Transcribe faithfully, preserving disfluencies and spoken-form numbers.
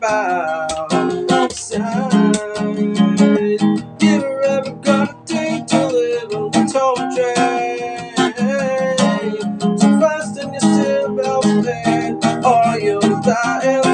outside. You're ever gonna take to live on the toll train. So fast and you're still well paid, or you'll die.